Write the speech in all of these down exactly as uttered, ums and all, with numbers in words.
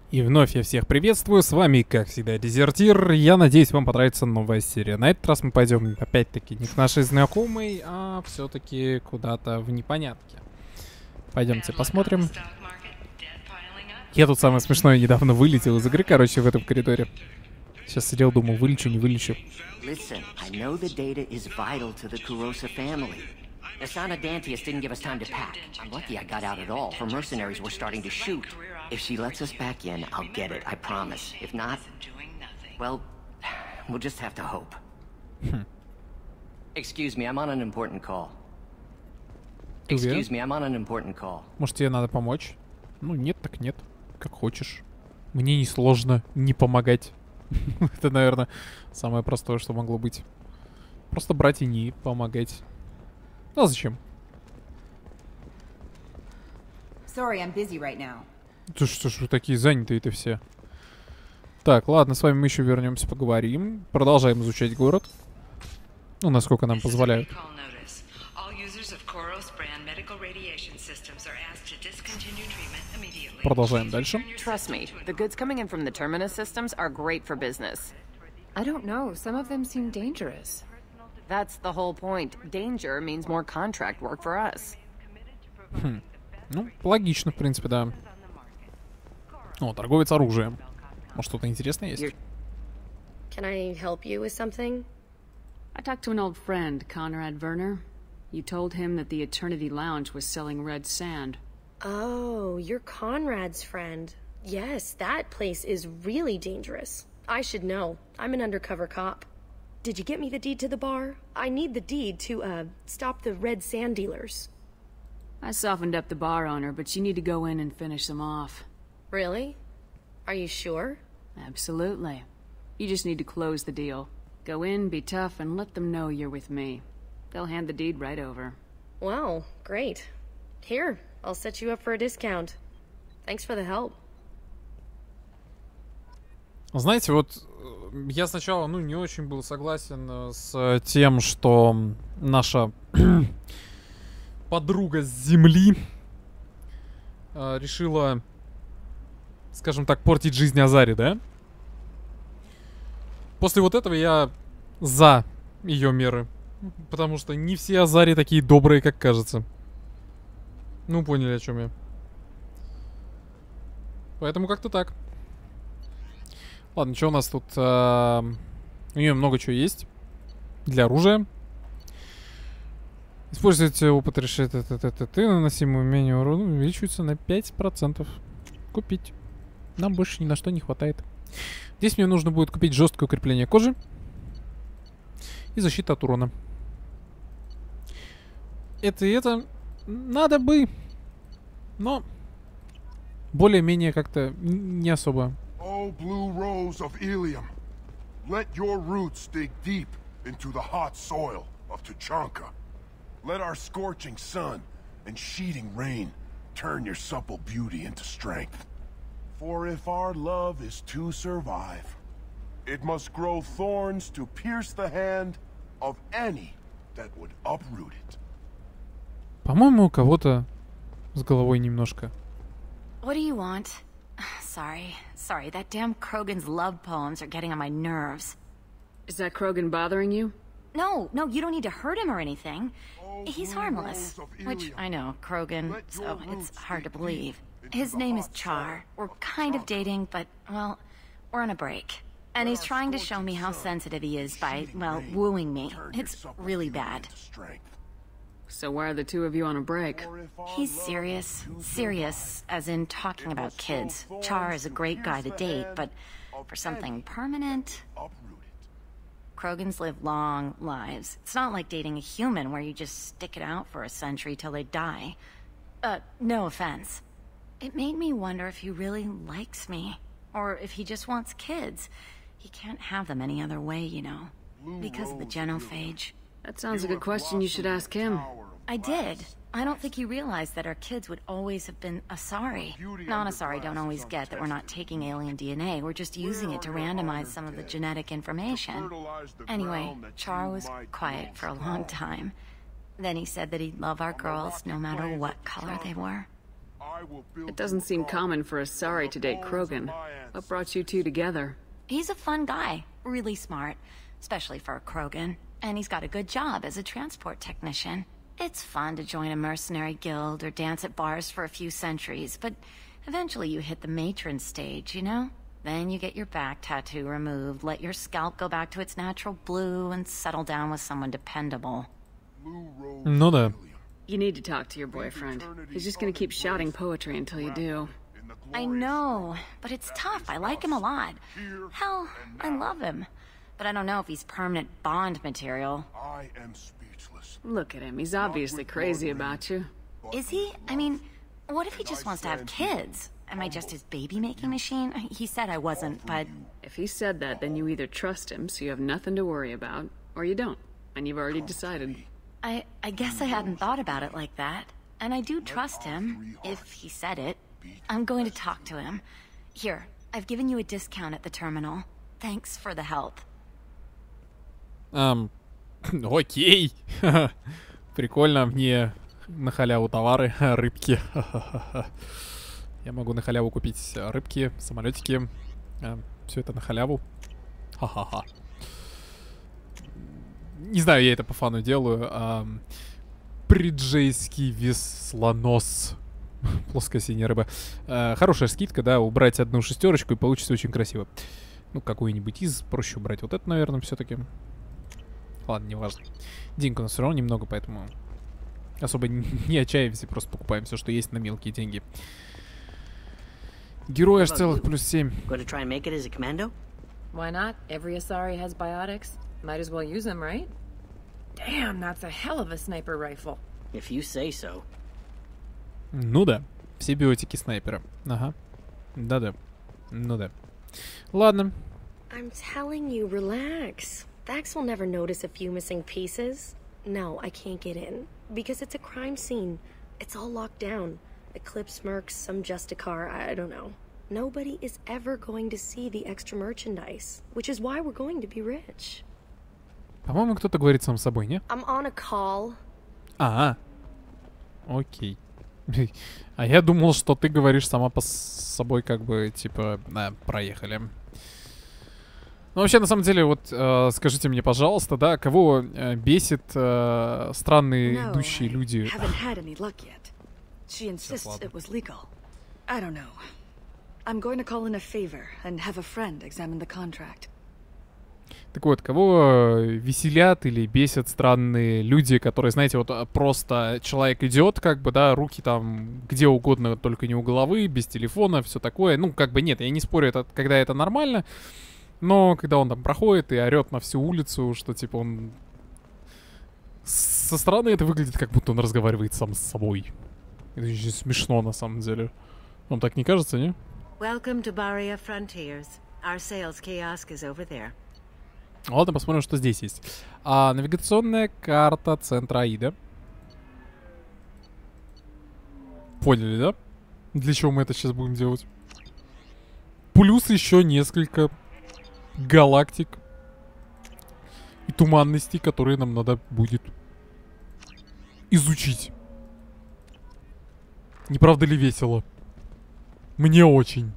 И вновь я всех приветствую, с вами, как всегда, Дезертир. Я надеюсь, вам понравится новая серия. На этот раз мы пойдем, опять-таки, не к нашей знакомой, а все-таки куда-то в непонятке. Пойдемте посмотрим. Я тут самое смешное недавно вылетел из игры, короче, в этом коридоре. Сейчас сидел, думал, вылечу, не вылечу. Listen, I know the data is vital to the Kurosa family. Asana Dantius didn't give us time to pack. I'm lucky I got out at all. Her mercenaries were starting to shoot. If she lets us back in, I'll get it, I promise. If not, well, we'll just have to hope. Excuse me, I'm on an important call. Excuse me, I'm on an important call. Может, тебе надо помочь? Ну, нет, так нет. Как хочешь. Мне не сложно не помогать. Это, наверное, самое простое, что могло быть. Просто брать и не помогать. Ну, а зачем? Sorry, I'm busy right now. Ты что ж вы такие занятые-то все? Так, ладно, с вами мы еще вернемся, поговорим. Продолжаем изучать город. Ну, насколько нам позволяют. Продолжаем дальше. Trust me, the goods coming in from the Terminus systems are great for business. I don't know. Some of them seem dangerous. That's the whole point. Danger means more contract work for us. Хм. Ну, логично, в принципе, да. О, торговец оружием. Может, что-то интересное есть? Can I help you with something? I talked to an old friend, Conrad Werner. You told him that the Eternity Lounge was selling red sand. Oh, you're Conrad's friend. Yes, that place is really dangerous. I should know. I'm an undercover cop. Did you get me the deed to the bar? I need the deed to, uh, stop the red sand dealers. I softened up the bar owner, but you need to go in and finish them off. Really? Are you sure? Absolutely. You just need to close the deal. Go in, be tough, and let them know you're with me. They'll hand the deed right over. Wow, great. Here, I'll set you up for a discount. Thanks for the help. Знаете, вот я сначала, ну, не очень был согласен с тем, что наша подруга с земли э, решила, скажем так, портить жизнь Азари, да? После вот этого я за ее меры. Потому что не все Азари такие добрые, как кажется. Ну, поняли, о чем я. Поэтому как-то так. Ладно, что у нас тут? А, у нее много чего есть. Для оружия. Используйте опыт решит ты наносимый умение урона увеличивается на пять процентов. Купить. Нам больше ни на что не хватает. Здесь мне нужно будет купить жесткое укрепление кожи. И защита от урона. Это и это надо бы. Но более-менее как-то не особо. Oh, blue rose of Ilium, let your roots dig deep into the hot soil of Tuchanka. Let our scorching sun and sheeting rain turn your supple beauty into strength. For if our love is to survive, it must grow thorns to pierce the hand of any that would uproot it. По-моему, у кого-то с головой немножко. What do you want? Sorry, sorry, that damn Krogan's love poems are getting on my nerves. Is that Krogan bothering you? No, no, you don't need to hurt him or anything. He's harmless. Which, I know, Krogan, so it's hard to believe. His name is Char. We're kind of dating, but, well, we're on a break. And he's trying to show me how sensitive he is by, well, wooing me. It's really bad. So why are the two of you on a break? He's serious. Serious, as in talking about kids. Char is a great guy to date, but for something permanent... Krogans live long lives. It's not like dating a human where you just stick it out for a century till they die. Uh, no offense. It made me wonder if he really likes me. Or if he just wants kids. He can't have them any other way, you know. Because of the genophage. That sounds like a question you should ask him. I did. I don't think he realized that our kids would always have been Asari. Non-Asari don't always get that we're not taking alien D N A, we're just using it to randomize some of the genetic information. Anyway, Char was quiet for a long time. Then he said that he'd love our girls no matter what color they were. It doesn't seem common for Asari to date Krogan. What brought you two together? He's a fun guy, really smart, especially for a Krogan. And he's got a good job as a transport technician. It's fun to join a mercenary guild or dance at bars for a few centuries, but eventually you hit the matron stage, you know? Then you get your back tattoo removed, let your scalp go back to its natural blue, and settle down with someone dependable. Ну да. You need to talk to your boyfriend. He's just gonna keep shouting poetry until you do. I know, but it's tough. I like him a lot. Hell, I love him. But I don't know if he's permanent Bond material. I am speechless. Look at him. He's obviously crazy about you. Is he? I mean, what if he just wants to have kids? Am I just his baby-making machine? He said I wasn't, but... If he said that, then you either trust him, so you have nothing to worry about, or you don't, and you've already decided. I, I guess I hadn't thought about it like that. And I do trust him, if he said it. I'm going to talk to him. Here, I've given you a discount at the terminal. Thanks for the help. Um, окей. Прикольно, мне на халяву товары, рыбки. Я могу на халяву купить рыбки, самолетики. Все это на халяву. Ха-ха-ха. Не знаю, я это по фану делаю. А, приджейский веслонос. Плоская синяя рыба. А, хорошая скидка, да, убрать одну шестерочку и получится очень красиво. Ну, какую-нибудь из. Проще убрать вот это, наверное, все-таки. Ладно, не важно. Денег у нас все равно немного, поэтому особо не отчаиваемся, просто покупаем все, что есть на мелкие деньги. Герой аж целых плюс семь. Why not? Every Asari has biotics. Might as well use them, right? Damn, that's a hell of a sniper rifle. If you say so. Ну да, все биотики снайпера. Ага. Да-да. Ну да. Ладно. I'm telling you, relax. Vax will never notice a few missing pieces. No, I can't get in. Because it's a crime scene. It's all locked down. Eclipse mercs, some Justicar, I don't know. Nobody is ever going to see the extra merchandise. Which is why we're going to be rich. По-моему, кто-то говорит сам с собой, не? I'm on a call. А, окей. А я думал, что ты говоришь сама по собой, как бы, типа, да, проехали. Ну, вообще, на самом деле, вот, э, скажите мне, пожалуйста, да, кого э, бесит э, странные no, идущие люди? She insists it was legal. I don't know. I'm going to call in a favor and have a friend examine the contract. Так вот, кого веселят или бесят странные люди, которые, знаете, вот просто человек идет, как бы, да, руки там где угодно, только не у головы, без телефона, все такое. Ну, как бы нет, я не спорю, это, когда это нормально, но когда он там проходит и орет на всю улицу, что типа он... Со стороны это выглядит, как будто он разговаривает сам с собой. Это очень смешно, на самом деле. Вам так не кажется, не? Welcome to Barria Frontiers. Our sales kiosk is over there. Ладно, посмотрим, что здесь есть. А, навигационная карта центра Аида. Поняли, да? Для чего мы это сейчас будем делать? Плюс еще несколько галактик и туманностей, которые нам надо будет изучить. Не правда ли весело? Мне очень.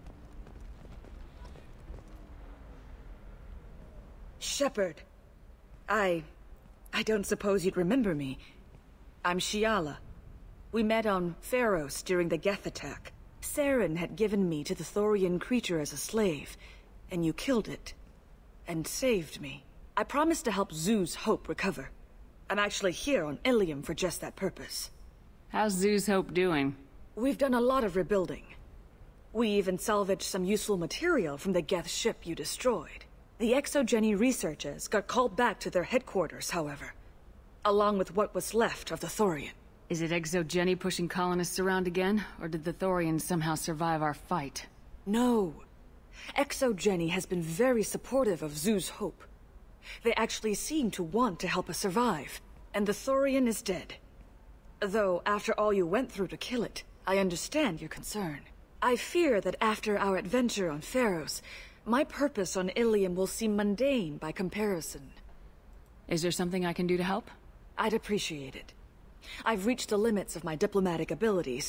Shepard, I... I don't suppose you'd remember me. I'm Shiala. We met on Pharos during the Geth attack. Saren had given me to the Thorian creature as a slave, and you killed it. And saved me. I promised to help Zoo's Hope recover. I'm actually here on Ilium for just that purpose. How's Zoo's Hope doing? We've done a lot of rebuilding. We even salvaged some useful material from the Geth ship you destroyed. The Exogeny researchers got called back to their headquarters, however. Along with what was left of the Thorian. Is it Exogeny pushing colonists around again? Or did the Thorians somehow survive our fight? No. Exogeny has been very supportive of Zoo's Hope. They actually seem to want to help us survive. And the Thorian is dead. Though, after all you went through to kill it, I understand your concern. I fear that after our adventure on Pharos, my purpose on Ilium will seem mundane by comparison. Is there something I can do to help? I'd appreciate it. I've reached the limits of my diplomatic abilities,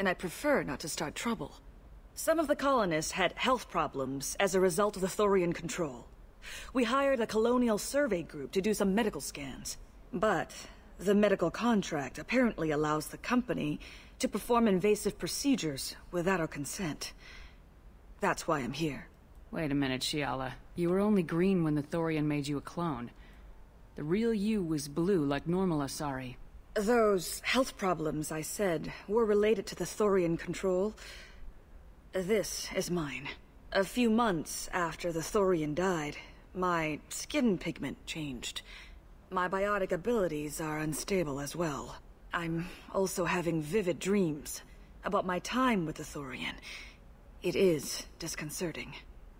and I prefer not to start trouble. Some of the colonists had health problems as a result of the Thorian control. We hired a colonial survey group to do some medical scans. But the medical contract apparently allows the company to perform invasive procedures without our consent. That's why I'm here. Wait a minute, Shiala. You were only green when the Thorian made you a clone. The real you was blue, like normal Asari. Those health problems I said were related to the Thorian control. This is mine. A few months after the Thorian died, my skin pigment changed. My biotic abilities are unstable as well. I'm also having vivid dreams about my time with the Thorian. It is disconcerting.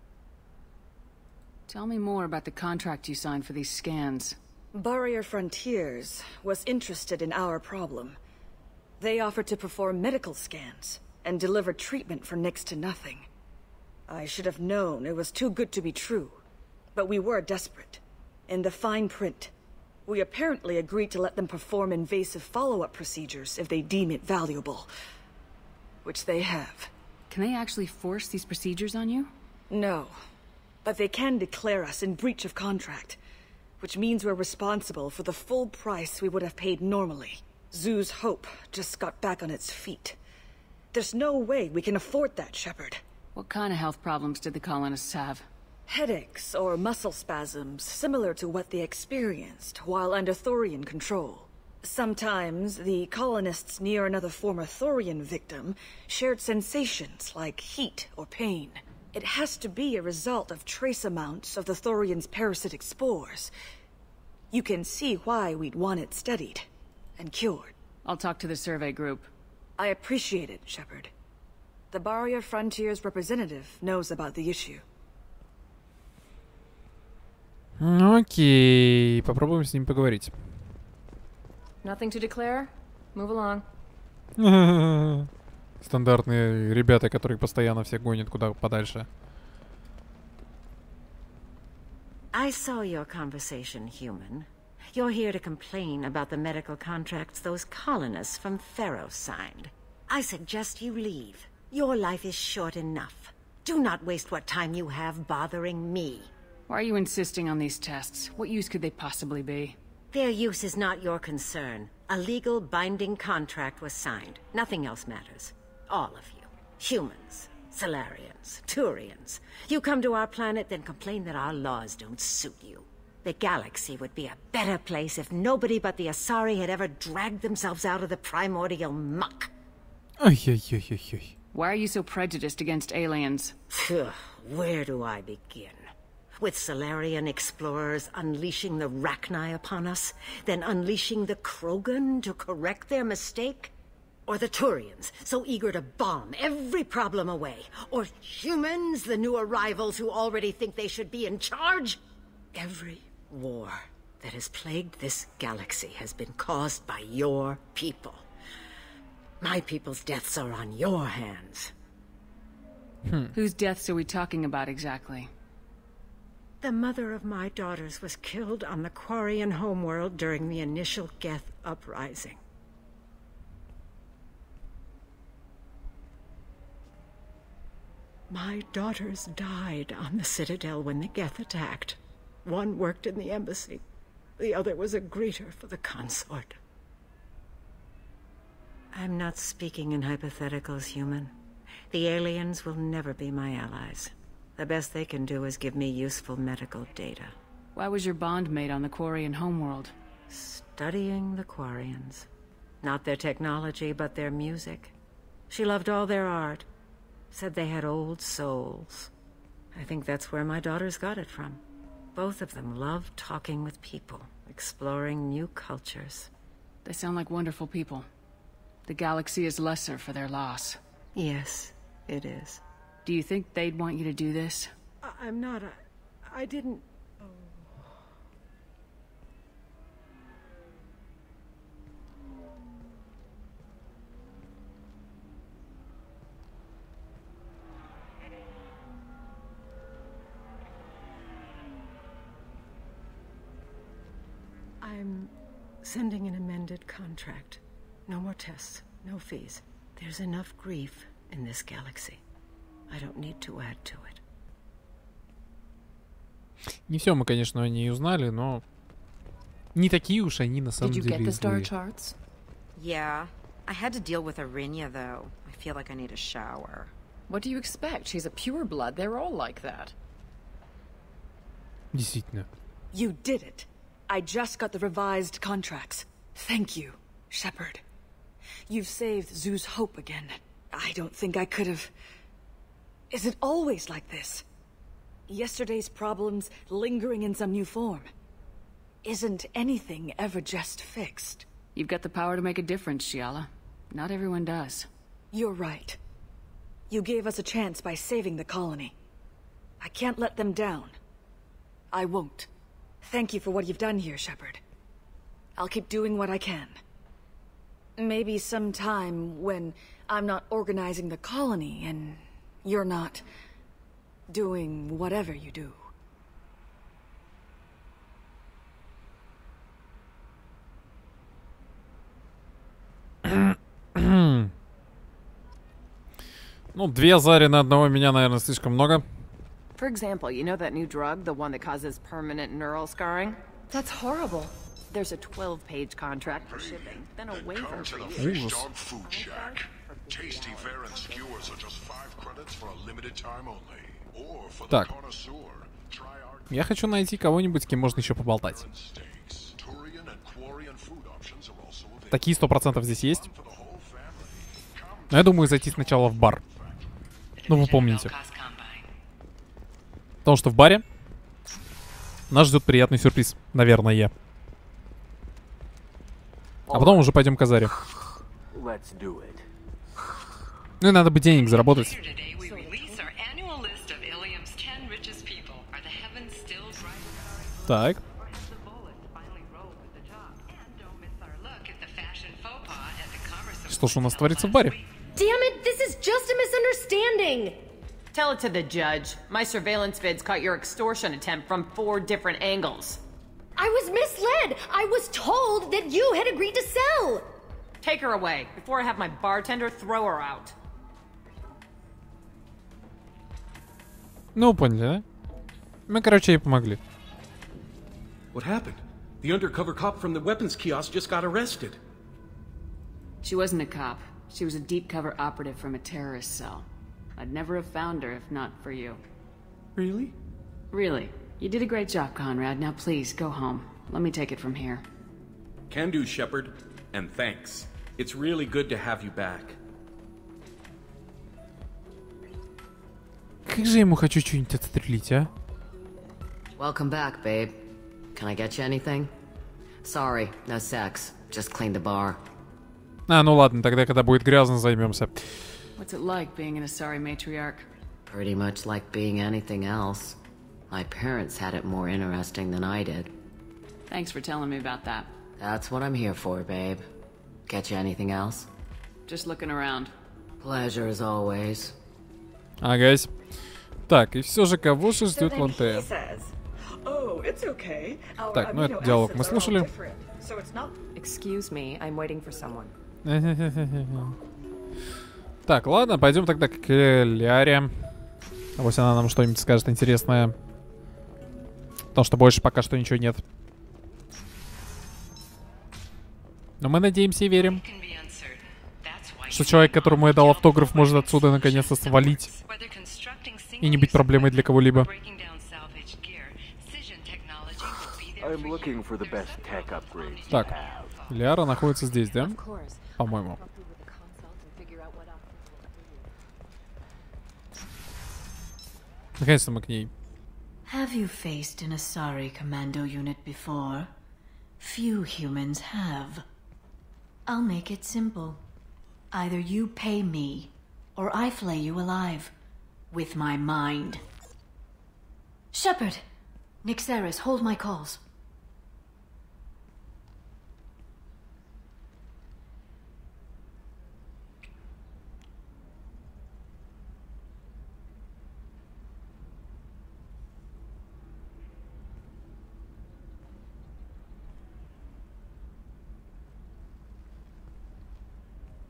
Tell me more about the contract you signed for these scans. Barrier Frontiers was interested in our problem. They offered to perform medical scans and deliver treatment for next to nothing. I should have known it was too good to be true, but we were desperate. In the fine print, we apparently agreed to let them perform invasive follow-up procedures if they deem it valuable. Which they have. Can they actually force these procedures on you? No, but they can declare us in breach of contract. Which means we're responsible for the full price we would have paid normally. Zoo's hope just got back on its feet. There's no way we can afford that, Shepard. What kind of health problems did the colonists have? Headaches or muscle spasms, similar to what they experienced while under Thorian control. Sometimes, the colonists near another former Thorian victim shared sensations like heat or pain. It has to be a result of trace amounts of the Thorian's parasitic spores. You can see why we'd want it studied and cured. I'll talk to the survey group. I appreciate it, Shepard. The Barrier Frontiers representative knows about the issue. Окей, попробуем с ним поговорить. Nothing to declare? Move along. Стандартные ребята, которые постоянно всех гонят куда подальше. I saw your conversation, human. You're here to complain about the medical contracts those colonists from Theros signed. I suggest you leave. Your life is short enough. Do not waste what time you have bothering me. Why are you insisting on these tests? What use could they possibly be? Their use is not your concern. A legal binding contract was signed. Nothing else matters. All of you. Humans, Salarians, Turians. You come to our planet, then complain that our laws don't suit you. The galaxy would be a better place if nobody but the Asari had ever dragged themselves out of the primordial muck. Ай-яй-яй-яй-яй. Why are you so prejudiced against aliens? Where do I begin? With Salarian explorers unleashing the Rachni upon us, then unleashing the Krogan to correct their mistake? Or the Turians, so eager to bomb every problem away? Or humans, the new arrivals who already think they should be in charge? Every war that has plagued this galaxy has been caused by your people. My people's deaths are on your hands. Hmm. Whose deaths are we talking about exactly? The mother of my daughters was killed on the Quarian homeworld during the initial Geth uprising. My daughters died on the Citadel when the Geth attacked. One worked in the embassy. The other was a greeter for the consort. I'm not speaking in hypotheticals, human. The aliens will never be my allies. The best they can do is give me useful medical data. Why was your bond made on the Quarian homeworld? Studying the Quarians. Not their technology, but their music. She loved all their art. Said they had old souls. I think that's where my daughters got it from. Both of them loved talking with people, exploring new cultures. They sound like wonderful people. The galaxy is lesser for their loss. Yes, it is. Do you think they'd want you to do this? I I'm not. I, I didn't... Oh. I'm sending an amended contract. No more tests, no fees. There's enough grief in this galaxy. I don't need to add to it. Не все мы, конечно, не узнали, но не такие уж они на самом Did you деле get the star злые. charts? Yeah. I had to deal with Arinya, though. I feel like I need a shower. What do you expect? She's a pureblood. They're all like that. Действительно. You did it. I just got the revised contracts. Thank you, Shepard. You've saved Zoo's hope again. I don't think I could have... Is it always like this? Yesterday's problems lingering in some new form. Isn't anything ever just fixed? You've got the power to make a difference, Shiala. Not everyone does. You're right. You gave us a chance by saving the colony. I can't let them down. I won't. Thank you for what you've done here, Shepard. I'll keep doing what I can. Maybe sometime when I'm not organizing the colony and you're not doing whatever you do. Ну, две Зари на одного меня, наверное, слишком много. For example, you know that new drug, the one that causes permanent neural scarring? That's horrible. There's a twelve-page contract for shipping, then a waiver Come to for the you. Fish Dog Food Shack. Tasty fare and skewers are just five credits for a limited time only. Or for the Так. connoisseur, try our Я хочу найти кого-нибудь, с кем можно еще поболтать. steaks. Turian and Quarian food options are also available Такие сто процентов здесь есть. for the whole family. Но я думаю зайти сначала в бар. Ну, вы помните. Потому что в баре нас ждет приятный сюрприз. Наверное. А потом уже пойдем к Азаре. Ну и надо бы денег заработать. Так. Что ж у нас творится в баре? Damn it, this is just a misunderstanding! Tell it to the judge. My surveillance vids caught your extortion attempt from four different angles. I was misled! I was told that you had agreed to sell! Take her away, before I have my bartender throw her out. Ну, поняли, да? Мы, короче, ей помогли. What happened? The undercover cop from the weapons kiosk just got arrested. She wasn't a cop. She was a deep cover operative from a terrorist cell. I'd never have found her if not for you. Really? Really. You did a great job, Conrad. Now please, go home. Let me take it from here. Can do, Shepard. And thanks. It's really good to have you back. Как же я ему хочу что-нибудь отстрелить, а? Welcome back, babe. Can I get you anything? Sorry, no sex. Just clean the bar. А, ну ладно, тогда, когда будет грязно, займемся. What's it like being an Asari matriarch? Pretty much like being anything else. My parents had it more interesting than I did. Thanks for telling me about that. That's what I'm here for, babe. Get you anything else? Just looking around. Pleasure as always. Агась. Так, и все же, кого же ждет Лантея? Так, ну этот диалог мы слушали. Excuse me, I'm waiting for someone. Так, ладно, пойдем тогда к Ляре. Пусть она нам что-нибудь скажет интересное. Потому что больше пока что ничего нет. Но мы надеемся и верим, что человек, которому я дал автограф, может отсюда наконец-то свалить и не быть проблемой для кого-либо. Так, Ляра находится здесь, да? По-моему. Наконец-то мы к ней. Have you faced an Asari commando unit before? Few humans have. I'll make it simple. Either you pay me, or I flay you alive. With my mind. Shepard! Nixeris, hold my calls.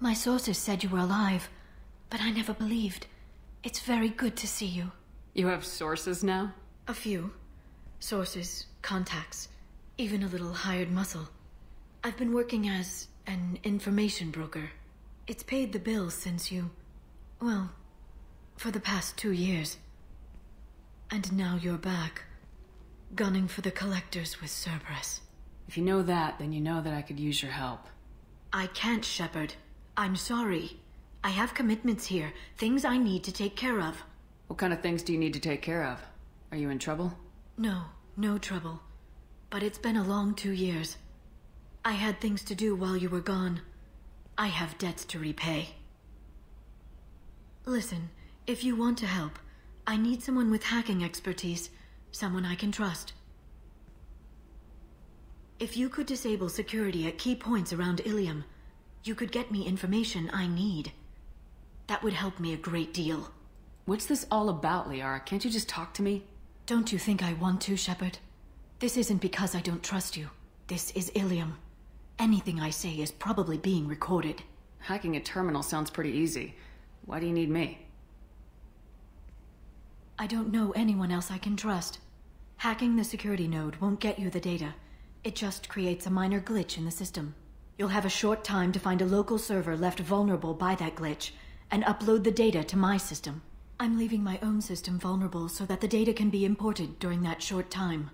My sources said you were alive, but I never believed. It's very good to see you. You have sources now? A few. Sources, contacts, even a little hired muscle. I've been working as an information broker. It's paid the bills since you... well, for the past two years. And now you're back, gunning for the collectors with Cerberus. If you know that, then you know that I could use your help. I can't, Shepard. I'm sorry. I have commitments here, things I need to take care of. What kind of things do you need to take care of? Are you in trouble? No, no trouble. But it's been a long two years. I had things to do while you were gone. I have debts to repay. Listen, if you want to help, I need someone with hacking expertise, someone I can trust. If you could disable security at key points around Ilium, you could get me information I need. That would help me a great deal. What's this all about, Liara? Can't you just talk to me? Don't you think I want to, Shepard? This isn't because I don't trust you. This is Ilium. Anything I say is probably being recorded. Hacking a terminal sounds pretty easy. Why do you need me? I don't know anyone else I can trust. Hacking the security node won't get you the data. It just creates a minor glitch in the system. You'll have a short time to find a local server left vulnerable by that glitch, and upload the data to my system. I'm leaving my own system vulnerable so that the data can be imported during that short time.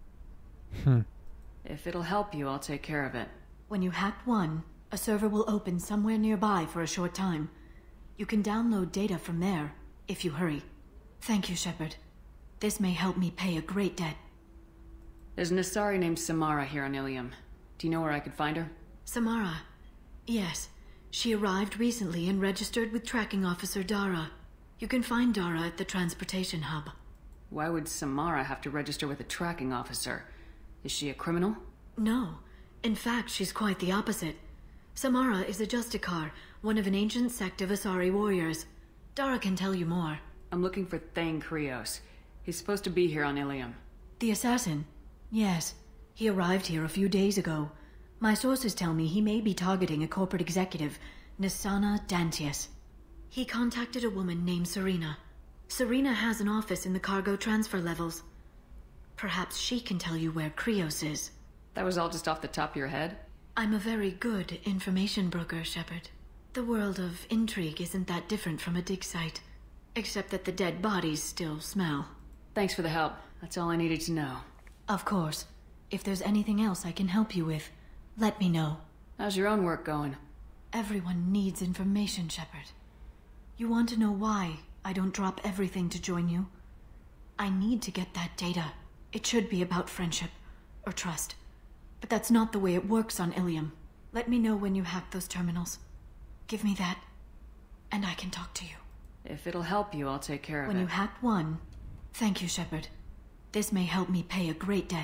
Hmm. If it'll help you, I'll take care of it. When you hack one, a server will open somewhere nearby for a short time. You can download data from there, if you hurry. Thank you, Shepard. This may help me pay a great debt. There's an Asari named Samara here on Ilium. Do you know where I could find her? Samara? Yes. She arrived recently and registered with Tracking Officer Dara. You can find Dara at the transportation hub. Why would Samara have to register with a tracking officer? Is she a criminal? No. In fact, she's quite the opposite. Samara is a Justicar, one of an ancient sect of Asari warriors. Dara can tell you more. I'm looking for Thane Krios. He's supposed to be here on Ilium. The assassin? Yes. He arrived here a few days ago. My sources tell me he may be targeting a corporate executive, Nisana Dantius. He contacted a woman named Serena. Serena has an office in the cargo transfer levels. Perhaps she can tell you where Krios is. That was all just off the top of your head? I'm a very good information broker, Shepard. The world of intrigue isn't that different from a dig site. Except that the dead bodies still smell. Thanks for the help. That's all I needed to know. Of course. If there's anything else I can help you with, let me know. How's your own work going? Everyone needs information, Shepard. You want to know why I don't drop everything to join you? I need to get that data. It should be about friendship, or trust. But that's not the way it works on Ilium. Let me know when you hack those terminals. Give me that, and I can talk to you. If it'll help you, I'll take care of it. When you hack one, thank you, Shepard. This may help me pay a great debt.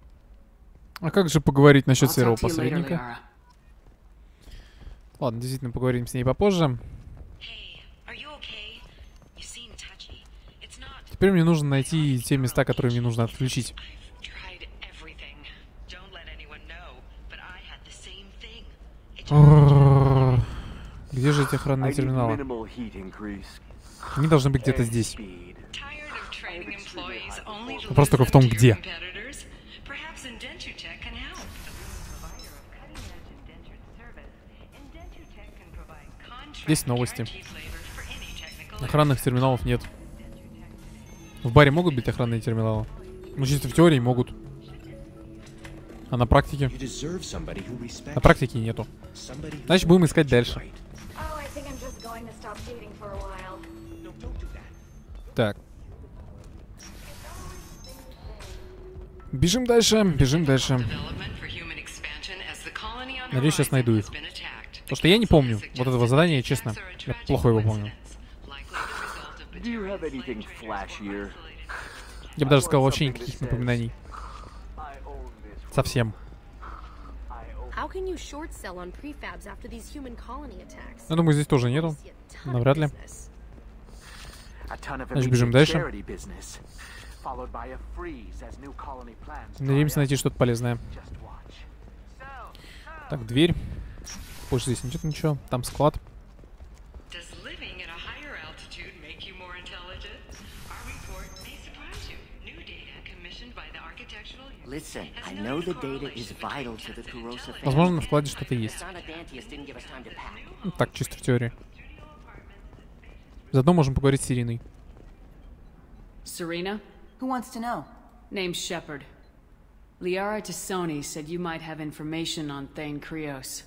А как же поговорить насчет серого посредника? Ладно, действительно, поговорим с ней попозже. Теперь мне нужно найти те места, которые мне нужно отключить. Где же эти охранные терминалы? Они должны быть где-то здесь. Вопрос только в том, где. Здесь новости. Охранных терминалов нет. В баре могут быть охранные терминалы? Ну, чисто в теории могут. А на практике? На практике нету. Значит, будем искать дальше. Так. Бежим дальше, бежим дальше. Надеюсь, сейчас найду их. Потому что я не помню вот этого задания, честно. Я плохо его помню. Я бы даже сказал, вообще никаких напоминаний. Совсем. Я думаю, здесь тоже нету. Навряд ли. Значит, бежим дальше. Надеемся найти что-то полезное. Так, дверь. Больше здесь нет ничего. Там склад. Listen, I know the data is vital to the Kurosa family. Возможно, на вкладе что-то есть. Ну, так, чисто в теории. Заодно можем поговорить с Ириной. Serena? Who wants to know? Name's Shepard. Liara Tassoni said you might have information on Thane Krios.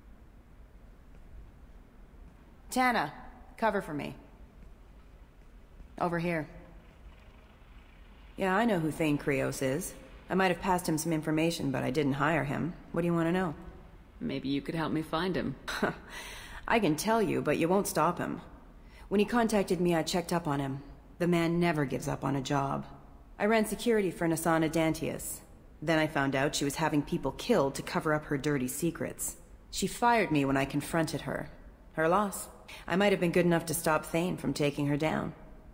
Tana, cover for me. Over here. Yeah, I know who Thane Krios is. I might have passed him some information, but I didn't hire him. What do you want to know? Maybe you could help me find him. I can tell you, but you won't stop him. When he contacted me, I checked up on him. The man never gives up on a job. I ran security for Nasana Dantius. Then I found out she was having people killed to cover up her dirty secrets. She fired me when I confronted her. Her loss. I might have been good enough to stop Thane from taking her down.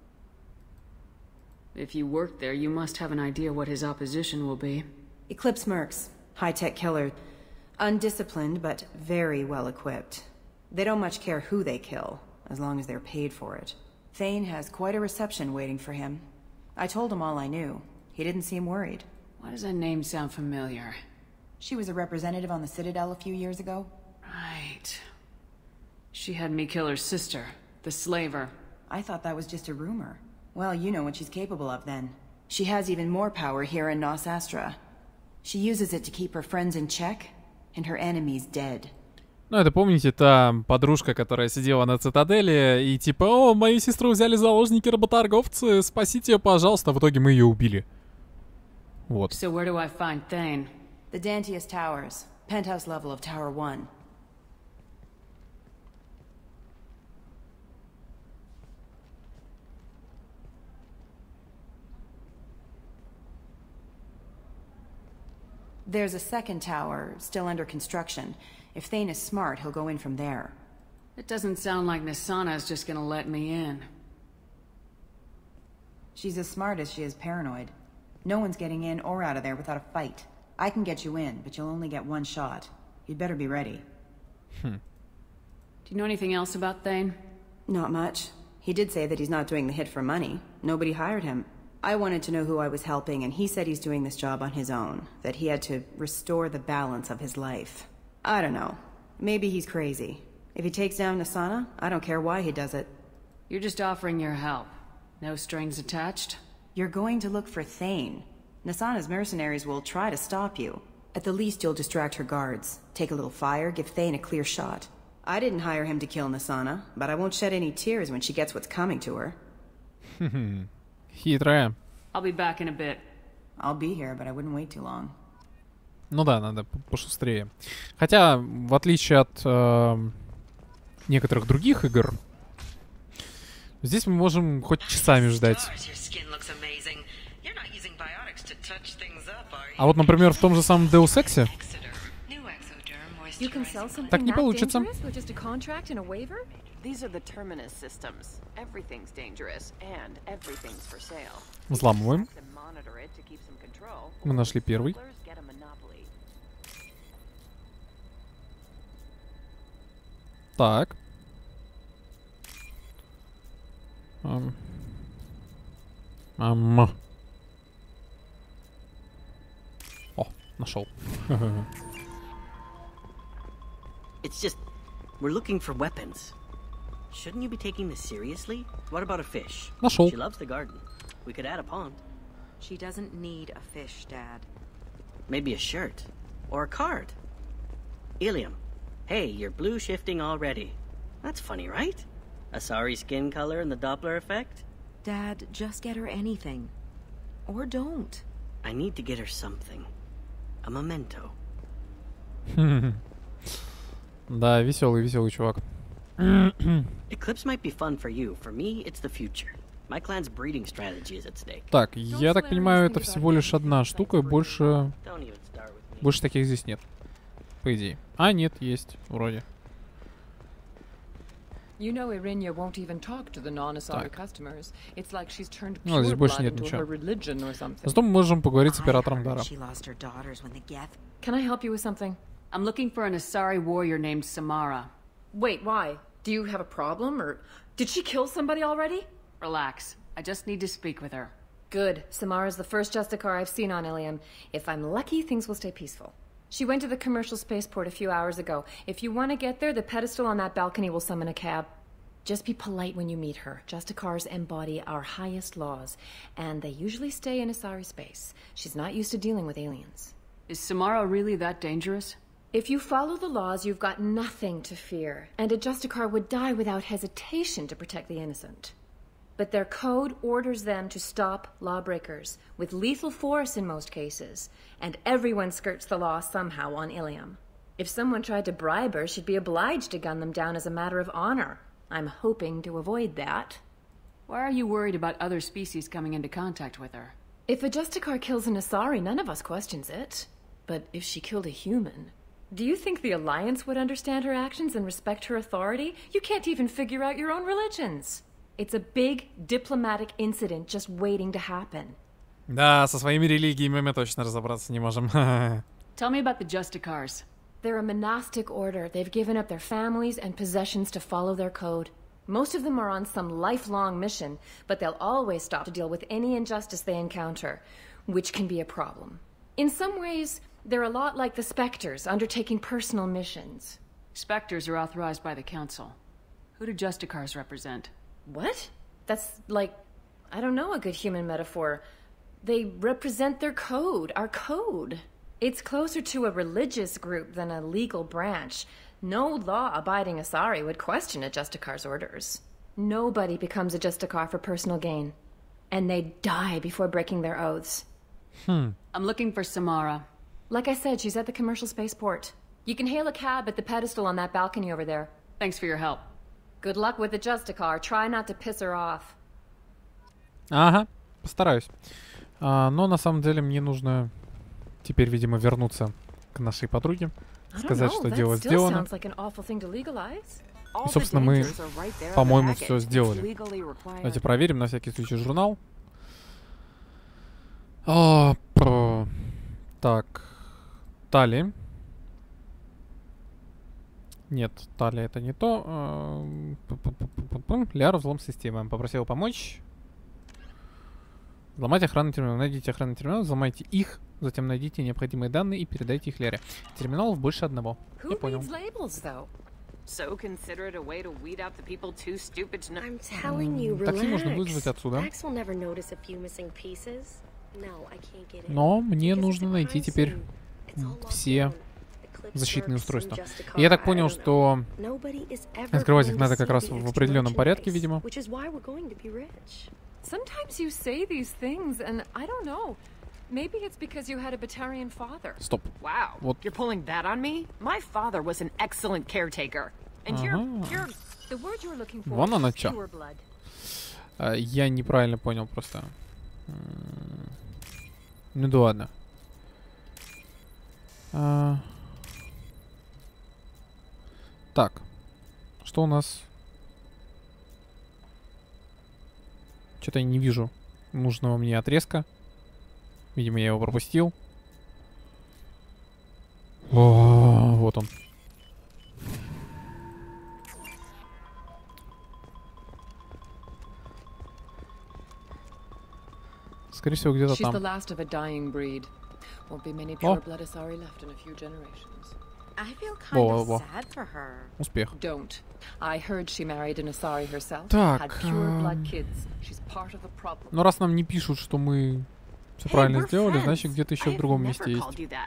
If you work there, you must have an idea what his opposition will be. Eclipse Mercs. High-tech killer. Undisciplined, but very well-equipped. They don't much care who they kill, as long as they're paid for it. Thane has quite a reception waiting for him. I told him all I knew. He didn't seem worried. Why does that name sound familiar? She was a representative on the Citadel a few years ago. Right. She had me kill her sister, the slaver. I thought that was just a rumor. Well, you know what she's capable of then. She has even more power here in Nos Astra. She uses it to keep her friends in check and her enemies dead. Ну, это, помните, та подружка, которая сидела на цитадели и типа, о, мою сестру взяли заложники работорговцы, спасите ее, пожалуйста. А в итоге мы ее убили. Вот. So where do I find Thane? The Dantius Towers. Penthouse level of Tower one. There's a second tower, still under construction. If Thane is smart, he'll go in from there. It doesn't sound like Nasana's just gonna let me in. She's as smart as she is paranoid. No one's getting in or out of there without a fight. I can get you in, but you'll only get one shot. You'd better be ready. Hmm. Do you know anything else about Thane? Not much. He did say that he's not doing the hit for money. Nobody hired him. I wanted to know who I was helping, and he said he's doing this job on his own. That he had to restore the balance of his life. I don't know. Maybe he's crazy. If he takes down Nasana, I don't care why he does it. You're just offering your help. No strings attached? You're going to look for Thane. Nasana's mercenaries will try to stop you. At the least, you'll distract her guards. Take a little fire, give Thane a clear shot. I didn't hire him to kill Nasana, but I won't shed any tears when she gets what's coming to her. Хитрая. I'll be back in a bit. I'll be here, but I wouldn't wait too long. Ну да, надо пошустрее. Хотя, в отличие от э, некоторых других игр, здесь мы можем хоть часами ждать. А вот, например, в том же самом Deus Ex'е так не получится. Взламываем. Мы нашли первый. Так. Um. Um. О, нашел. It's just, we're looking for weapons. Shouldn't you be taking this seriously? What about a fish? Нашел. She loves the garden. We could add a pond. She doesn't need a fish, Dad. Maybe a shirt. Or a card. Ilium. Hey, you're blue shifting already. That's funny, right? Asari skin color and the Doppler effect? Dad, just get her anything. Or don't. I need to get her something. A memento. Да, веселый, веселый чувак. Eclipse might be fun for you. For me, it's the future. My clan's breeding strategy is at stake. Так, я так понимаю, это всего лишь одна штука, больше... Больше таких здесь нет. По идее. А, нет, есть, вроде. You know, Irinia won't even talk to the non-Asari customers. It's like she's turned Ну, здесь pure больше blood нет into ничего. her religion or something. Зато мы можем поговорить с оператором Дара. She lost her daughters when the Geth. Can I help you with something? I'm looking for an Asari warrior named Samara. Wait, why? Do you have a problem, or did she kill somebody already? Relax. I just need to speak with her. Good. Samara's the first Justicar I've seen on Ilium. If I'm lucky, things will stay peaceful. She went to the commercial spaceport a few hours ago. If you want to get there, the pedestal on that balcony will summon a cab. Just be polite when you meet her. Justicars embody our highest laws, and they usually stay in Asari space. She's not used to dealing with aliens. Is Samara really that dangerous? If you follow the laws, you've got nothing to fear, and a Justicar would die without hesitation to protect the innocent. But their code orders them to stop lawbreakers, with lethal force in most cases, and everyone skirts the law somehow on Ilium. If someone tried to bribe her, she'd be obliged to gun them down as a matter of honor. I'm hoping to avoid that. Why are you worried about other species coming into contact with her? If a Justicar kills an Asari, none of us questions it. But if she killed a human... Do you think the Alliance would understand her actions and respect her authority? You can't even figure out your own religions. It's a big diplomatic incident just waiting to happen. Да, со своими религиями мы точно разобраться не можем. Tell me about the Justicars. They're a monastic order. They've given up their families and possessions to follow their code. Most of them are on some lifelong mission, but they'll always stop to deal with any injustice they encounter, which can be a problem. In some ways, they're a lot like the Spectres, undertaking personal missions. Spectres are authorized by the Council. Who do Justicars represent? What? That's like, I don't know a good human metaphor. They represent their code, our code. It's closer to a religious group than a legal branch. No law-abiding Asari would question a Justicar's orders. Nobody becomes a Justicar for personal gain. And they die before breaking their oaths. Hmm. I'm looking for Samara. Like I said, she's at the commercial spaceport. You can hail a cab at the pedestal on that balcony over there. Thanks for your help. Good luck with the Justicar. Try not to piss her off. Ага, постараюсь. А, но на самом деле мне нужно теперь, видимо, вернуться к нашей подруге, сказать, что дело сделано. И, собственно, мы, по-моему, все сделали. Давайте проверим на всякий случай журнал. А, про... Так, Тали. Нет, Тали это не то. Ляра, взлом системы. Попросил помочь. Взломать охранный терминал. Найдите охранный терминал, взломайте их, затем найдите необходимые данные и передайте их Лере. Терминалов больше одного. Я понял. So considerate a way to weed out the people too stupid to know. I'm telling you, Такси можно вызвать отсюда. Max will never notice a few missing pieces. No, I can't get in. Но мне нужно найти теперь все защитные устройства. И я так понял, что открывать их надо как раз в определенном порядке, видимо. Sometimes you say these things, and I don't know. Maybe it's because you had a Batarian father. Стоп. Wow. Вот. You're pulling that on me? My father was an excellent caretaker. And you're, you're... The word you're looking for Вон она is чё. pure blood. А, я неправильно понял просто. Ну да ладно. А... Так. Что у нас? Что-то я не вижу нужного мне отрезка. Видимо, я его пропустил. О, вот он. Скорее всего, где-то там. Во, во, во. Успех. Так. Но раз нам не пишут, что мы все правильно сделали, значит где-то еще в другом месте есть.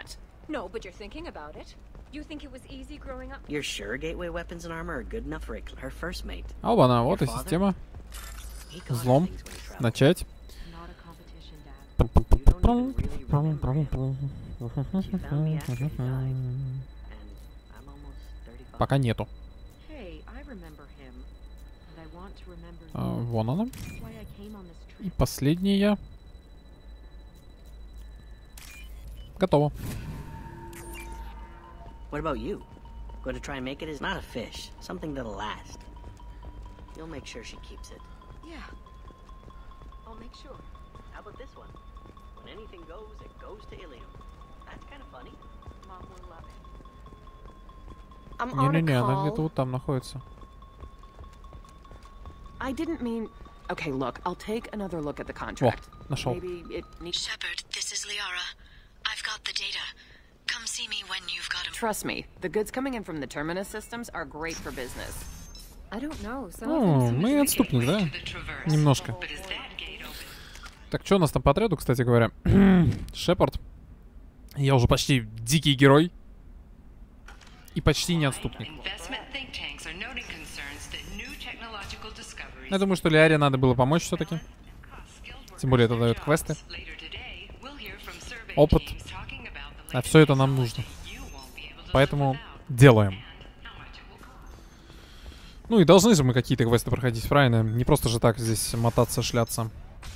You're sure gateway weapons and armor are good enough for her first mate? А оба, вот и система. Взлом. Начать. Пока нету. А, вон она. И последняя. Готово. What about you? Going to try and make it is not a fish, something that'll last. You'll make sure she keeps it. Yeah. I'll make sure. How about this one? When anything goes, it goes to Ilium. That's kind of funny. Mom will love it. I'm on a Не-не-не, она call. где-то вот там находится. I didn't mean... Okay, look, I'll take another look at the contract. О, нашел. Maybe it needs... Shepard, this is Liara. I've got the data. Come see me when you've got him. Trust me, the goods coming in from the Terminus systems are great for business. I don't know. Some О, мы отступник, да? Немножко. Так, что у нас там по отряду, кстати говоря? Шепард. Я уже почти дикий герой. И почти не отступник. Я думаю, что Лиаре надо было помочь все-таки. Тем более это дает квесты. Опыт. А все это нам нужно. Поэтому делаем. Ну и должны же мы какие-то квесты проходить, правильно? Не просто же так здесь мотаться, шляться.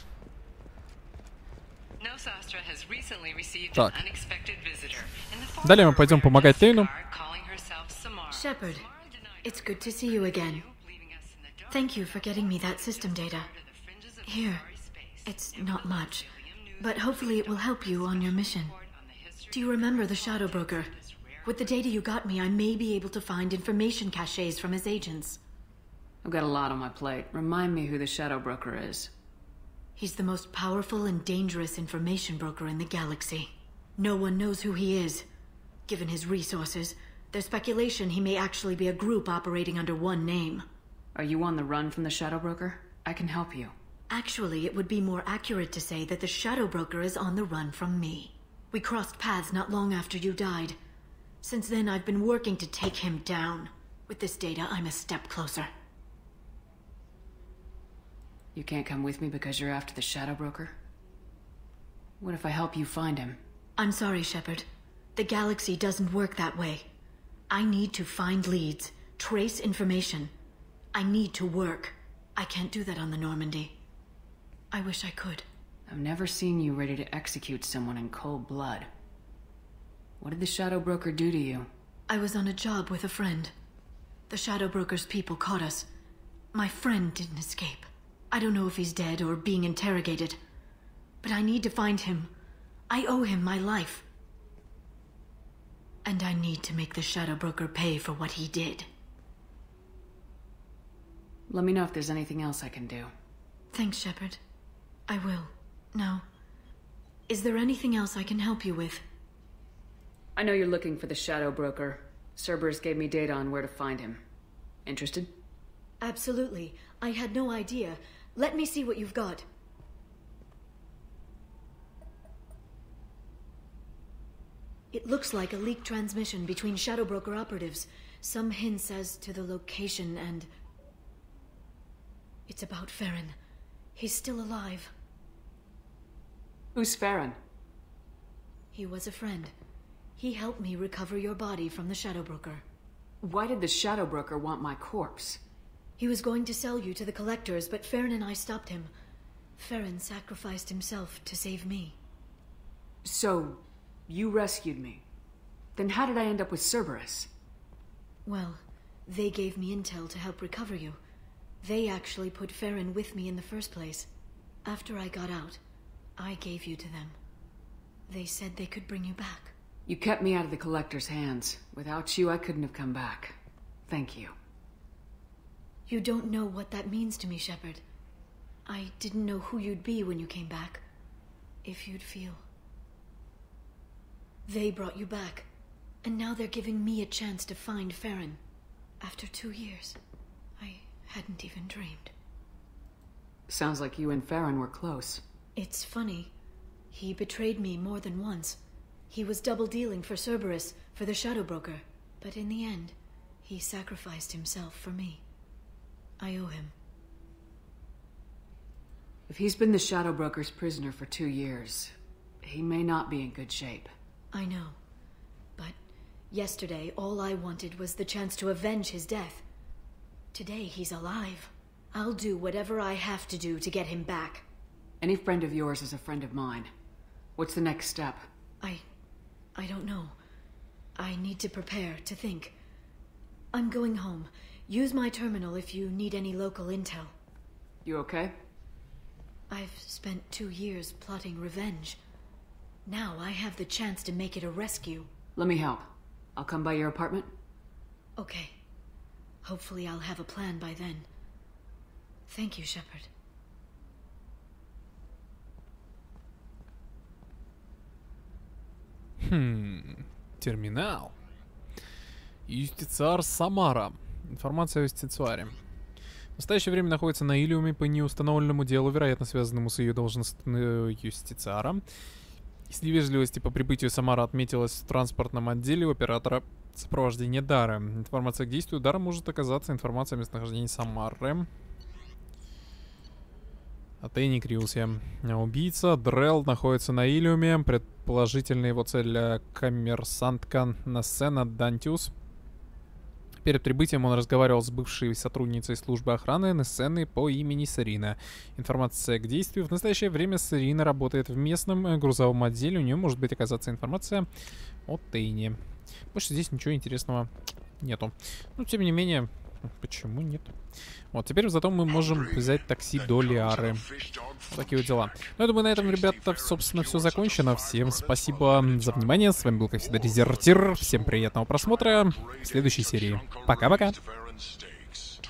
Так. Далее мы пойдем помогать Тейну. Shepard, it's good to see you again. Thank you for getting me that system data. Here, it's not much, but hopefully it will help you on your mission. Do you remember the Shadow Broker? With the data you got me, I may be able to find information caches from his agents. I've got a lot on my plate. Remind me who the Shadow Broker is. He's the most powerful and dangerous information broker in the galaxy. No one knows who he is. Given his resources, there's speculation he may actually be a group operating under one name. Are you on the run from the Shadow Broker? I can help you. Actually, it would be more accurate to say that the Shadow Broker is on the run from me. We crossed paths not long after you died. Since then, I've been working to take him down. With this data, I'm a step closer. You can't come with me because you're after the Shadow Broker? What if I help you find him? I'm sorry, Shepard. The galaxy doesn't work that way. I need to find leads, trace information. I need to work. I can't do that on the Normandy. I wish I could. I've never seen you ready to execute someone in cold blood. What did the Shadow Broker do to you? I was on a job with a friend. The Shadow Broker's people caught us. My friend didn't escape. I don't know if he's dead or being interrogated. But I need to find him. I owe him my life. And I need to make the Shadow Broker pay for what he did. Let me know if there's anything else I can do. Thanks, Shepard. I will. Now, is there anything else I can help you with? I know you're looking for the Shadow Broker. Cerberus gave me data on where to find him. Interested? Absolutely. I had no idea. Let me see what you've got. It looks like a leaked transmission between Shadow Broker operatives. Some hints as to the location and... It's about Farron. He's still alive. Who's Farron? He was a friend. He helped me recover your body from the Shadow Broker. Why did the Shadow Broker want my corpse? He was going to sell you to the Collectors, but Farron and I stopped him. Farron sacrificed himself to save me. So, you rescued me. Then how did I end up with Cerberus? Well, they gave me intel to help recover you. They actually put Farron with me in the first place. After I got out, I gave you to them. They said they could bring you back. You kept me out of the Collector's hands. Without you, I couldn't have come back. Thank you. You don't know what that means to me, Shepard. I didn't know who you'd be when you came back. If you'd feel. They brought you back, and now they're giving me a chance to find Farron. After two years, I hadn't even dreamed. Sounds like you and Farron were close. It's funny. He betrayed me more than once. He was double-dealing for Cerberus, for the Shadow Broker. But in the end, he sacrificed himself for me. I owe him. If he's been the Shadow Broker's prisoner for two years, he may not be in good shape. I know. But yesterday, all I wanted was the chance to avenge his death. Today, he's alive. I'll do whatever I have to do to get him back. Any friend of yours is a friend of mine. What's the next step? I... I don't know. I need to prepare, to think. I'm going home. Use my terminal if you need any local intel. You okay? I've spent two years plotting revenge. Now I have the chance to make it a rescue. Let me help. I'll come by your apartment. Okay. Hopefully I'll have a plan by then. Thank you, Shepard. Хм, терминал. Юстициар Самара. Информация о юстициаре. В настоящее время находится на Илиуме по неустановленному делу, вероятно, связанному с ее должностью юстициара. Из невежливости по прибытию Самара отметилась в транспортном отделе у оператора сопровождения Дара. Информация к действию Дара может оказаться информацией о местонахождении Самары. Атени Криусе. Убийца Дрелл находится на Илиуме. Предположительно его цель коммерсантка Нассена Дантиус. Перед прибытием он разговаривал с бывшей сотрудницей службы охраны Нессены по имени Сарина. Информация к действию. В настоящее время Сарина работает в местном грузовом отделе. У нее может быть оказаться информация о Тейне. Больше здесь ничего интересного нету. Но тем не менее, почему нет? Вот, теперь зато мы можем взять такси до Лиары. Вот такие вот дела. Ну, я думаю, на этом, ребята, собственно, все закончено. Всем спасибо за внимание. С вами был, как всегда, Дезертир. Всем приятного просмотра в следующей серии. Пока-пока.